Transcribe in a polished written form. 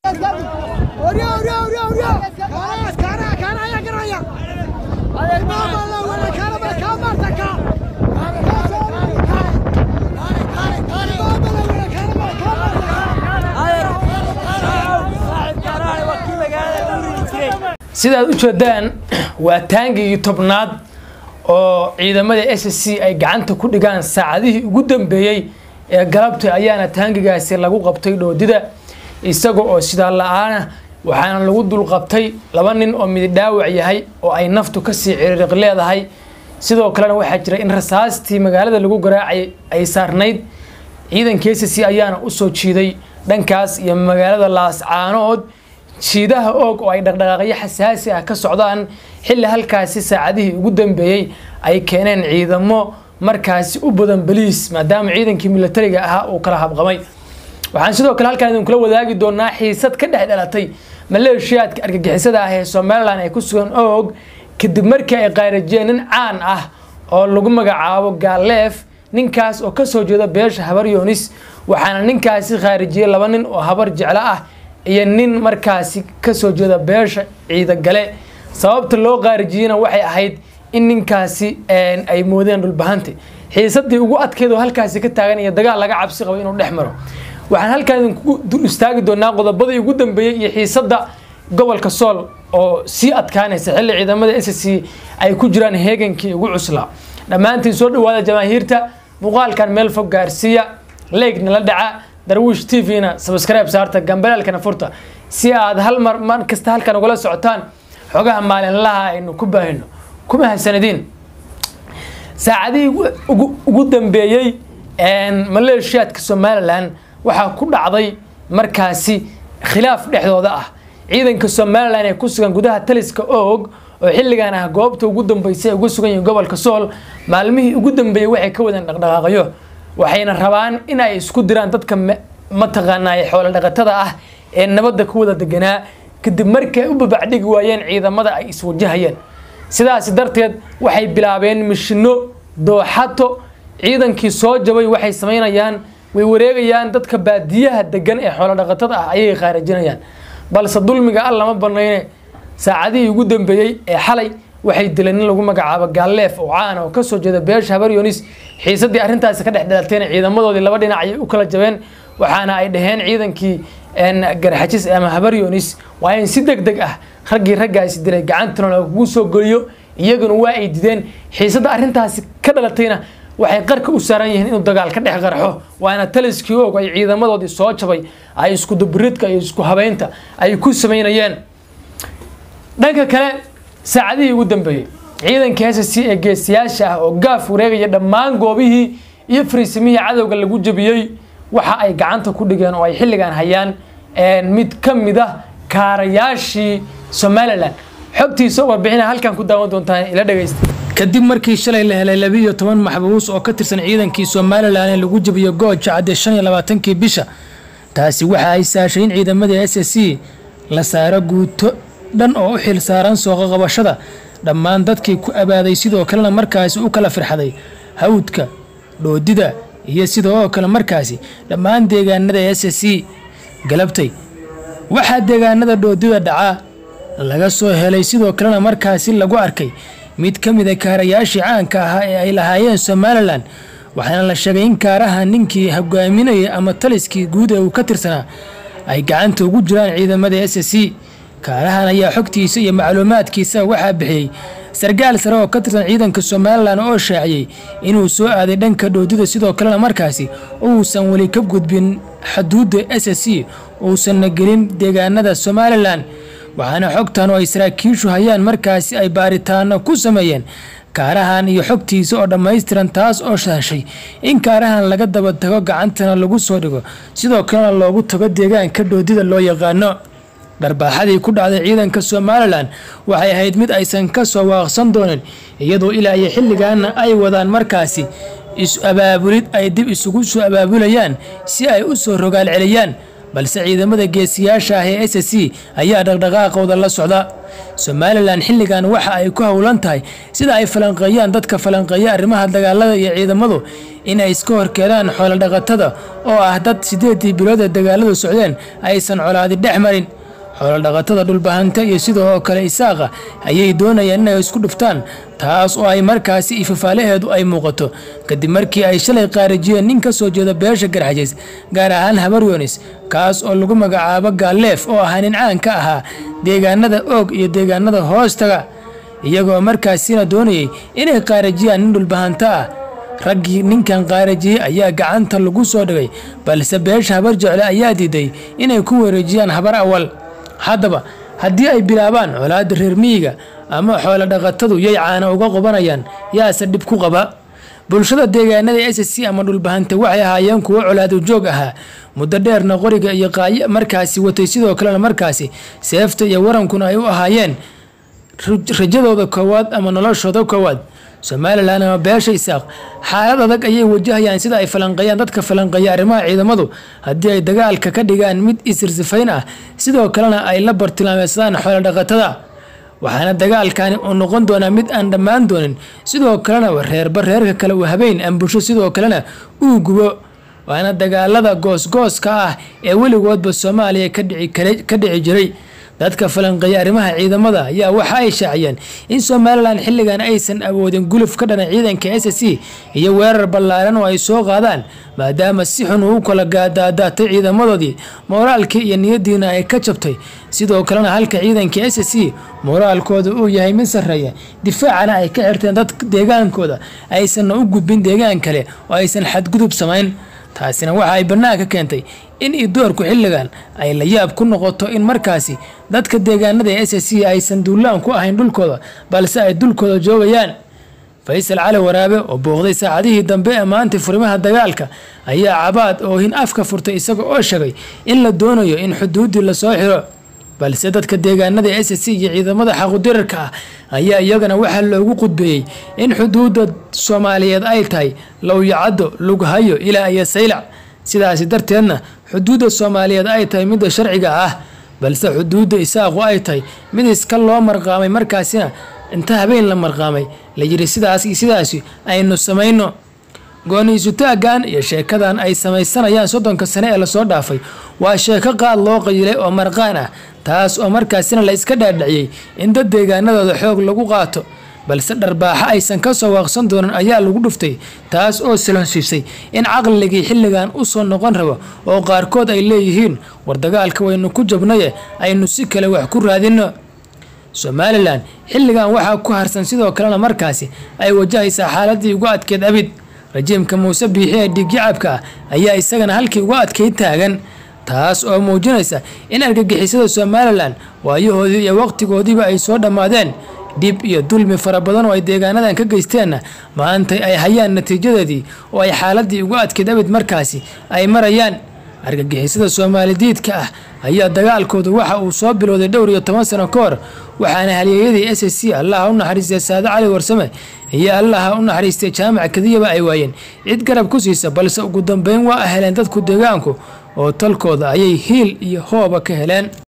sidaad u jeedaan waa taangigii tobnaad oo ciidamada SSC ay gacanta ku dhigaan saacadihii ugu dambeeyay ee galabta ayaana taangigaasi lagu qabtay dhoodida isaga oo sidaa la'aana waxaana lagu dul qabtay laba nin oo mid dhaawac yahay oo ay naftu ka sii ciriiriq leedahay sidoo kalena waxaa jira in rasaastii magaalada lagu garaacay ay saarnayd ciidanka SSC ayaana u soo jiiday dhankaas iyo magaalada Laascaanood shiidaha og oo ay dhaqdhaqaaqyo xasaasi ah ka socdaan xilli halkaasi saacadihii ugu dambeeyay ay keeneen ciidamo markaasi u badan baliis maadaama ciidankii militariga ahaa uu kala habqamay waxaan sidoo kale halkaan idin kula wadaagi doonaa xiisad ka dhex dhalatay maleeshiyaadka argagixisada ah ee Soomaaliland ay ku sugan og kadib markii ay qaarajeen nin caan ah oo lagu magacaabo Gaaleef ninkaas oo ka soo jeeda beesha Habar Yoonis waxaana ninkaasi khaarijiyay laba nin oo habar jecla ah iyo nin markaasi ka soo jeeda beesha ciida gale sababta loo qaarijiyana waxay ahayd in ninkaasi ay moodeen dhulbahante xiisadii ugu adkeedo halkaasi ka taagan iyo dagaal laga cabsi qabo inuu dhex maro waxaan halkaan idinku dul istaagi doonaa qodobadii ugu dambeeyay iyo xiisada gobolka Sool oo si adkaanaysa xilli ciidamada SSC ay ku jiraan heegankii ugu cusla dhamaantiin soo dhawaada jamaahiirta muuqaalkan meel fog gaarsiya like la dhaca Darwish TV-na subscribe saarta gambalaalkana furta si aad hal mar kasta halkan uga socotaan xogaha maalinlaha aynu ku baahino kuma hasanadin saacadii ugu dambeeyay maleeshiyaadka Soomaaliland waxa ku dhacday markaasi khilaaf dhexdooda ah ciidanka Soomaaliland ee ku sugan gudaha taliska og oo xilligan ah goobta ugu dambeysay ugu sugan yahay gobolka Sool maalmihii ugu dambeeyay waxay ka wadaan dhaqdhaqaaqyo waxayna rabaan in ay isku diraan dadka ma taqaanay xoolo dhaqatada ah ee nabadda ku wada deganaa kadib markay u babacdhigi waayeen ciidamada ay iswajahayeen sidaas darteed waxay bilaabeen mishino dooxato ciidankii soo jabay waxay sameynayaan way wareegayaan dadka baadiyaha degan ee xoolo dhaqatada ah ayay qaarijinayaan balse dulmiga alla ma banayne saacadihii ugu dambeeyay ee xalay waxay dileen in lagu magacaabo Gaaleef oo caan oo ka soo jeeda beesha Habar Yoonis xiisadii arrintaas ka dhex dhalatay ciidamadoodii laba dhinac ay u kala jabeen waxaana ay dhaheen ciidankii garxajis ama Habar Yoonis waa in si degdeg ah raggaasi dilay gacantana lagu soo galiyo iyaguna waa ay dideen xiisada arrintaas ka dhalatayna waxay qarka u saaran yihiin inuu dagaal ka dhex qarxo waana taliskii og ay ciidamadoodii soo jabay ay isku dubridka iyo isku habeynta ay ku sameynayeen dhanka kale saacadihii ugu dambeeyay ciidanka SSC ee geesiyaasha ah oo gaaf wareegaya dhammaan goobihii iyo fariisimihii cadawga lagu jabiyay waxa ay gacanta ku dhigeen oo ay xilligan hayaan mid ka mid ah kaarayaashii Soomaaliland xogtiisa warbixina halkan ku daawan doontaan ila dhageysta kadib markii shalay la helay 12 maxbuus oo ka tirsan ciidankii Soomaaliland ee lagu jabiyo gooja cadde 25 bisha taasi waxa ay saashay in ciidamada SSC la saaro guuto dhan oo u xil saaran soo qabashada dhammaan dadkii ku abaaday sidoo kalena markaasi u kala firxaday hawdka dhoodida iyo sidoo kale markaasi dhammaan deegaanada SSC galabtay waxa deegaanada dhoodida dhaca laga soo helay sidoo kalena markaasi lagu arkay mid ka mid ah kaarayaashii caanka ah ee ay lahaayeen Soomaaliland waxaana la sheegay in kaaraha ninkii hogaaminayay ama taliskii guud ee uu ka tirsanaa ay gacanta ugu jiraan ciidamada SSC kaarahan ayaa xogtiisa iyo macluumaadkiisa waxa bixiyay sargaal sare oo ka tirsan ciidanka Soomaaliland oo shaaciyay inuu soo aaday dhanka dhoodida sidoo kalena markaasi uusan wali ka gudbin xuduudda SSC uusan gelin deegaanada Soomaaliland waxaana xogtan oo ay saraakiishu hayaan markaasi ay baaritaano ku sameeyeen kaarahan iyo xogtiisa oo dhameystiran taas oo shaashay in kaarahan laga daba tago gacantana lagu soo dhigo sidoo kalena loogu tago deegaanka dhoodida loo yaqaano darbaaxadii ku dhacday ciidanka Soomaaliland waxay ahayd mid aysan ka soo waaqsan doonin iyadoo ilaa iyo xilligan ay wadaan markaasi is abaabulid ay dib isugu soo abaabulayaan si ay u soo rogaal celiyaan balse ciidamada geesiyaasha ah ee SSC ayaa dhaqdhaqaaqooda la socda. Somaliland xilligan waxa ay ku hawlan tahay sida ay falanqeeyaan dadka falanqeeya arrimaha dagaalada iyo ciidamadu inay iska horkeedaan xoolo dhaqatada oo ah dad 8 bilood dagaaladu socdeen aysan colaadi dhex marin. xoolo dhaqatada dhulbahanta iyo sidoo kale Isaaqa ayay doonayaan inay isku dhuftaan, taas oo ay markaasi ifafaalaheedu ay muuqato kadib markii ay shalay qaarajiyeen nin ka soo jeeda beesha Garxajis gaar ahaan Habar Yoonis, kaas oo lagu magacaabo Gaaleef oo ah nin caan ka ahaa deegaanada Og iyo deegaanada hoostaga, iyagoo markaasina doonayay inay qaarajiyaan nin dhulbahanta ah. raggii ninkan qaarajiyay ayaa gacanta lagu soo dhigay, balse beesha Habar Jecle ayaa diiday inay ku wareejiyaan Habar Awal. haddaba haddii ay bilaabaan colaad reer miyiga ama xoolo dhaqatadu yay caana uga qabanayaan yaase dhib ku qaba. bulshada deegaanada SSC ama dhulbahanta waxay ahaayeen kuwo colaad joog ahaa muddo dheerna qoriga iyo qaaya markaasi watay, sidoo kalena markaasi seefta iyo warankuna ay u ahaayeen rajadooda koowaad ama noloshooda koowaad. Somaliland ama beesha Isaaq xaalad adag ayay wajahayaan sida ay falanqeeyaan dadka falanqeeya arrimaha ciidamadu haddii ay dagaalka ka dhigaan mid isirsifayn ah, sidoo kalena ay la bartilmaameedsadaan xoolo dhaqatada. waxaana dagaalkani uu noqon doonaa mid aan dhammaan doonin, sidoo kalena reerba reerka kale uu habeen ambusho, sidoo kalena uu gubo. waana dagaalada goosgooska ah ee weligoodba Soomaaliya ka dhici jiray. dadka falanqeeya arrimaha ciidamada ayaa waxa ay shaaciyeen in Somaliland xilligan aysan awoodin guluf ka dhan ciidanka SSC iyo weerar ballaaran oo ay soo qaadaan, maadaama si xun uu kala gaadaatay ciidamadoodii moraalkii iyo niyadiina ay ka jabtay. sidoo kalena halka ciidanka SSC moraalkooda uu yahay mid sareeya, difaacana ay ka xirteen dadka deegaankooda, aysan u gudbin deegaan kale oo aysan xadgudub samayn. taasina waxa ay banaanka keentay in doorku xilligan ay la yaab ku noqoto in markaasi dadka deegaanada SSC aysan duulaan ku ahayn dhulkooda, balse ay dhulkooda joogayaan. Faysal Cali Waraabe oo booqday saacadihii dambe ee maanta furimaha dagaalka ayaa cabaad oo hin afka furtay isaga oo sheegay in la doonayo in xuduudii la soo xiro, balse dadka deegaanada SSC iyo ciidamada xaquudirka ah ayaa iyagana waxa loogu qudbeeyay in xuduudda Soomaaliyeed ay tahay Lowyacado, Lughayo ilaa iyo Saylac. sidaas darteedna xuduudda Soomaaliyeed ay tahay mid sharciga ah, balse xuduudda Isaaqu ay tahay mid iska loo marqaamay, markaasina inta habeen la marqaamay la yiri sidaas aynu sameeyno. gooniisu taagan iyo sheekadan ay samaysanayaan 30 sano ee la soo dhaafay waa sheeko qaad loo qayilay oo marqaan ah, taas oo markaasina la iska dhaadhiciyay in dad deegaanadooda xoog lagu qaato, balse dharbaaxa aysan ka soo waaqsan doonan ayaa lagu dhuftay, taas oo silhonsisay in caqligii xilligan u soo noqon rabo oo qaarkood ay leeyihiin war dagaalka waynu ku jabnay aynu si kale wax ku raadino. Somaliland xilligan waxa ku harsan sidoo kalena markaasi ay wajahaysaa xaaladii ugu adkeed abid. rajiimka Muuse Biixi ee dhigyacabka ayaa isagana halkii ugu adkeyd taagan, taas oo muujinaysa in argagixisada Somaliland waayahoodii iyo waqtigoodiiba ay soo dhamaadeen. dib iyo dulmi fara badan oo ay deegaanadan ka geysteenna maanta ay hayaan natiijadeedii oo ay xaaladii ugu adkeyd abid markaasi ay marayaan. argagixisada Soomaalidiidka ah ayaa dagaalkooda waxa uu soo bilowday dhowr iyo 10 sano ka hor, waxaana halyeeyadii SSC Allah u naxariistay Saad Cali Warsame iyo Allah u naxariistay Jaamac Kadiyaba ay waayeen cid garab ku siisa, balse ugu dambeyn waa heleen dadku deegaanku oo talkooda ayay hiil iyo hooba ka heleen.